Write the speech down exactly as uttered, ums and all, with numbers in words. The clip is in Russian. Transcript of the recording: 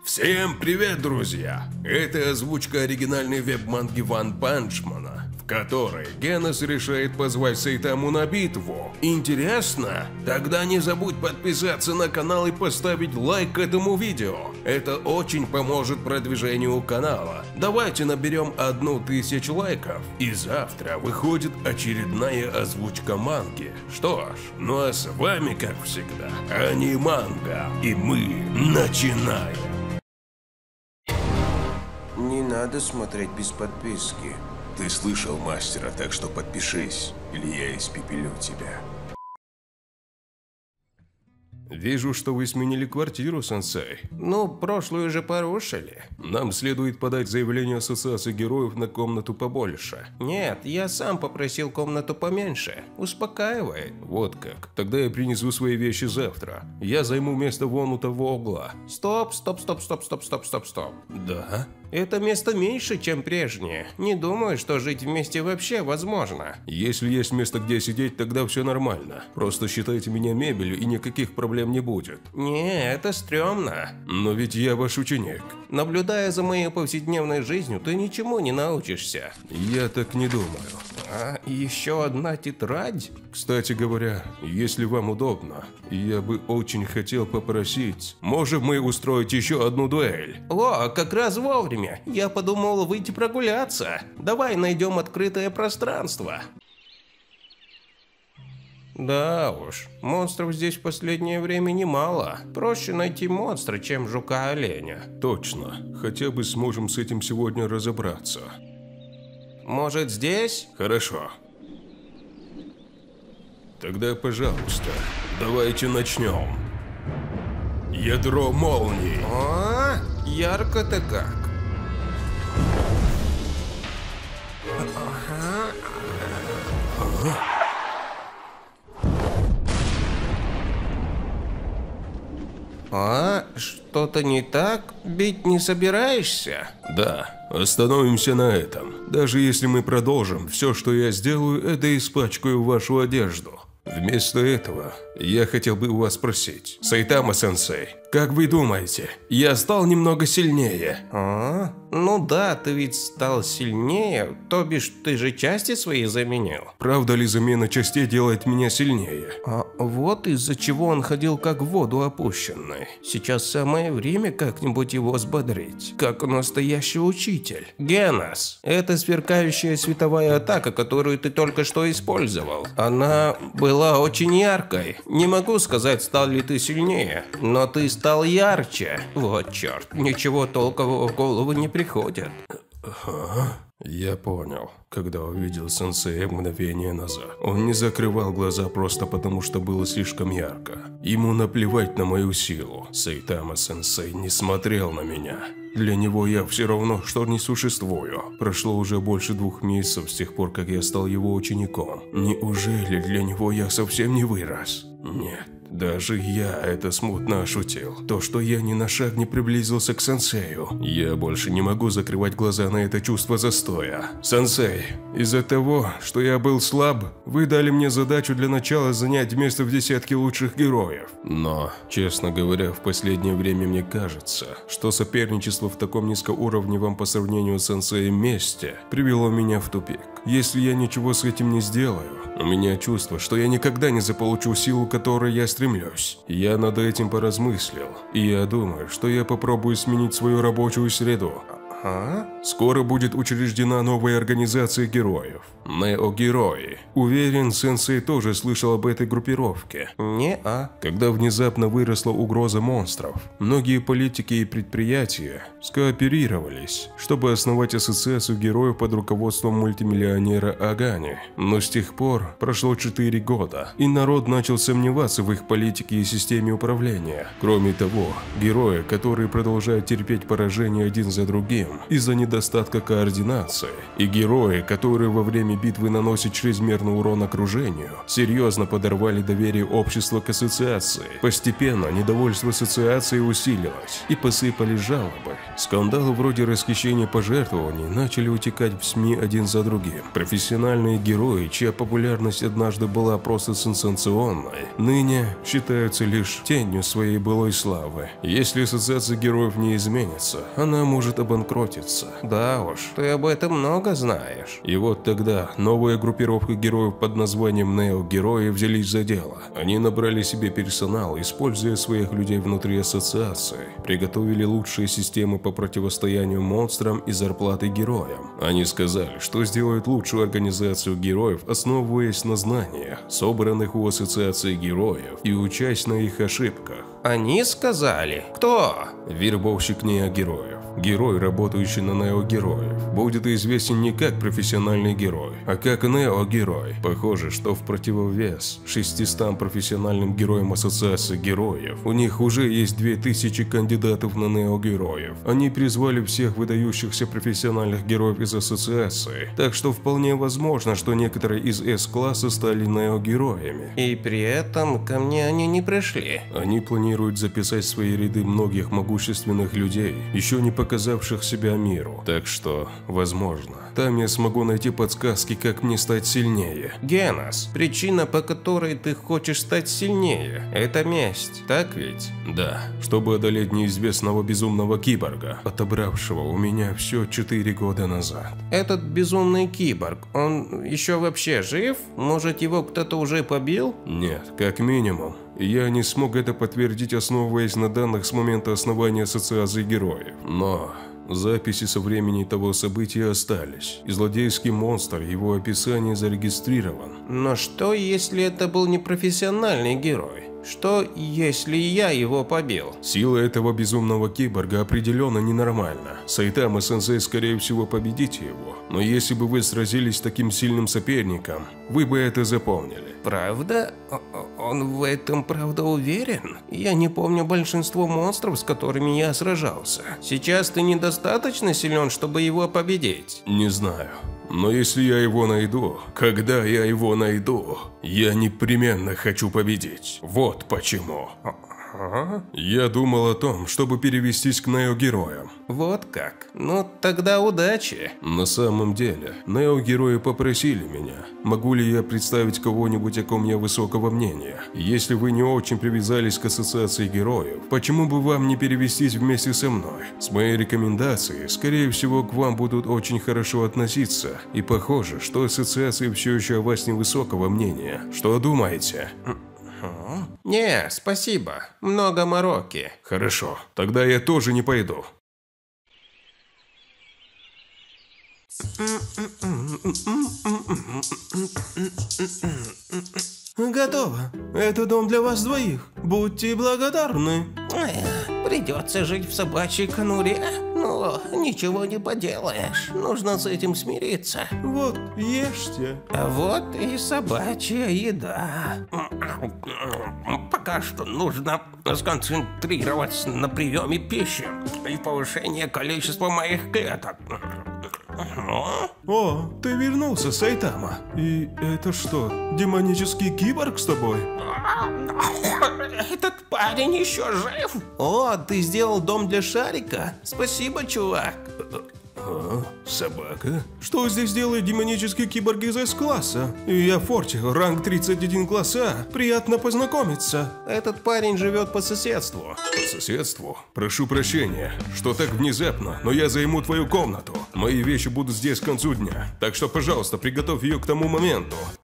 Всем привет, друзья! Это озвучка оригинальной веб-манги Ванпанчмана, в которой Генос решает позвать Сайтаму на битву. Интересно? Тогда не забудь подписаться на канал и поставить лайк к этому видео. Это очень поможет продвижению канала. Давайте наберем одну тысячу лайков, и завтра выходит очередная озвучка манги. Что ж, ну а с вами, как всегда, Аниманга, и мы начинаем. Не надо смотреть без подписки. Ты слышал мастера, так что подпишись, или я испепелю тебя. Вижу, что вы сменили квартиру, сенсей. Ну, прошлую же порушили. Нам следует подать заявление Ассоциации героев на комнату побольше. Нет, я сам попросил комнату поменьше. Успокаивает. Вот как. Тогда я принесу свои вещи завтра. Я займу место вон у того угла. Стоп, стоп, стоп, стоп, стоп, стоп, стоп, стоп. Да? Это место меньше, чем прежнее. Не думаю, что жить вместе вообще возможно. Если есть место, где сидеть, тогда все нормально. Просто считайте меня мебелью, и никаких проблем не будет. Не, это стрёмно. Но ведь я ваш ученик. Наблюдая за моей повседневной жизнью, ты ничему не научишься. Я так не думаю. А еще одна тетрадь? Кстати говоря, если вам удобно, я бы очень хотел попросить, можем мы устроить еще одну дуэль? О, как раз вовремя. Я подумал выйти прогуляться. Давай найдем открытое пространство. Да уж, монстров здесь в последнее время немало. Проще найти монстра, чем жука-оленя. Точно. Хотя бы сможем с этим сегодня разобраться. Может, здесь? Хорошо. Тогда, пожалуйста, давайте начнем. Ядро молнии. А, ярко-то как. А, что-то не так? Бить не собираешься? Да, остановимся на этом. Даже если мы продолжим, все, что я сделаю, это испачкаю вашу одежду. Вместо этого я хотел бы у вас спросить, Сайтама-сенсей, как вы думаете, я стал немного сильнее? А? Ну да, ты ведь стал сильнее, то бишь ты же части свои заменил. Правда ли замена частей делает меня сильнее? А вот из-за чего он ходил как в воду опущенный. Сейчас самое время как-нибудь его взбодрить, как настоящий учитель. Генос, это сверкающая световая атака, которую ты только что использовал. Она была очень яркой. Не могу сказать, стал ли ты сильнее, но ты стал ярче. Вот черт, ничего толкового в голову не приходит. Ага, я понял, когда увидел сенсея мгновение назад. Он не закрывал глаза просто потому, что было слишком ярко. Ему наплевать на мою силу. Сайтама-сенсей не смотрел на меня. Для него я все равно, что не существую. Прошло уже больше двух месяцев с тех пор, как я стал его учеником. Неужели для него я совсем не вырос? Нет. Даже я это смутно ощутил. То, что я ни на шаг не приблизился к сенсею. Я больше не могу закрывать глаза на это чувство застоя. Сенсей, из-за того, что я был слаб, вы дали мне задачу для начала занять место в десятке лучших героев. Но, честно говоря, в последнее время мне кажется, что соперничество в таком низкоуровневом по сравнению с сенсеем месте привело меня в тупик. Если я ничего с этим не сделаю, у меня чувство, что я никогда не заполучу силу, к которой я стремлюсь. Я над этим поразмыслил, и я думаю, что я попробую сменить свою рабочую среду. А? Скоро будет учреждена новая организация героев. Нео-герои. Уверен, сенсей тоже слышал об этой группировке. Не-а. Когда внезапно выросла угроза монстров, многие политики и предприятия скооперировались, чтобы основать ассоциацию героев под руководством мультимиллионера Агани. Но с тех пор прошло четыре года, и народ начал сомневаться в их политике и системе управления. Кроме того, герои, которые продолжают терпеть поражение один за другим из-за недостатка недостатка координации, и герои, которые во время битвы наносят чрезмерный урон окружению, серьезно подорвали доверие общества к ассоциации. Постепенно недовольство ассоциации усилилось, и посыпались жалобы. Скандалы вроде расхищения пожертвований начали утекать в СМИ один за другим. Профессиональные герои, чья популярность однажды была просто сенсационной, ныне считаются лишь тенью своей былой славы. Если ассоциация героев не изменится, она может обанкротиться. Да уж, ты об этом много знаешь. И вот тогда новая группировка героев под названием Нео-герои взялись за дело. Они набрали себе персонал, используя своих людей внутри ассоциации, приготовили лучшие системы по противостоянию монстрам и зарплаты героям. Они сказали, что сделают лучшую организацию героев, основываясь на знаниях, собранных у ассоциации героев, и учась на их ошибках. Они сказали? Кто? Вербовщик неогероев. Герой, работающий на неогероев, будет известен не как профессиональный герой, а как неогерой. Похоже, что в противовес шестистам профессиональным героям ассоциации героев, у них уже есть две тысячи кандидатов на неогероев. Они призвали всех выдающихся профессиональных героев из ассоциации, так что вполне возможно, что некоторые из С-класса стали неогероями. И при этом ко мне они не пришли. Они планируют записать в свои ряды многих могущественных людей, еще не показавших себя миру. Так что, возможно, там я смогу найти подсказки, как мне стать сильнее. Генос, причина, по которой ты хочешь стать сильнее, это месть, так ведь? Да, чтобы одолеть неизвестного безумного киборга, отобравшего у меня все четыре года назад. Этот безумный киборг, он еще вообще жив? Может, его кто-то уже побил? Нет, как минимум. Я не смог это подтвердить, основываясь на данных с момента основания ассоциации героев. Но записи со времени того события остались, и злодейский монстр, его описание зарегистрирован. Но что, если это был непрофессиональный герой? Что, если я его побил? Сила этого безумного киборга определенно ненормальна. Сайтама-сенсей, скорее всего, победите его. Но если бы вы сразились с таким сильным соперником, вы бы это запомнили. Правда? Он в этом правда уверен? Я не помню большинство монстров, с которыми я сражался. Сейчас ты недостаточно силен, чтобы его победить? Не знаю. Но если я его найду, когда я его найду, я непременно хочу победить. Вот почему. Я думал о том, чтобы перевестись к неогероям. Вот как? Ну тогда удачи. На самом деле, неогерои попросили меня, могу ли я представить кого-нибудь, о ком я высокого мнения. Если вы не очень привязались к ассоциации героев, почему бы вам не перевестись вместе со мной? С моей рекомендацией, скорее всего, к вам будут очень хорошо относиться. И похоже, что ассоциация все еще о вас невысокого мнения. Что думаете? Не, спасибо. Много мороки. Хорошо, тогда я тоже не пойду. Готово. Это дом для вас двоих. Будьте благодарны. Придется жить в собачьей конуре. Ну, ничего не поделаешь. Нужно с этим смириться. Вот, ешьте. А вот и собачья еда. Пока что нужно сконцентрироваться на приеме пищи и повышении количества моих клеток. О, ты вернулся, Сайтама. И это что, демонический киборг с тобой? Этот парень еще жив? О, ты сделал дом для Шарика? Спасибо, чувак. А, собака? Что здесь делает демонический киборг из С-класса? Я Форти, ранг тридцать один класса. Приятно познакомиться. Этот парень живет по соседству. По соседству? Прошу прощения, что так внезапно, но я займу твою комнату. Мои вещи будут здесь к концу дня, так что, пожалуйста, приготовь ее к тому моменту.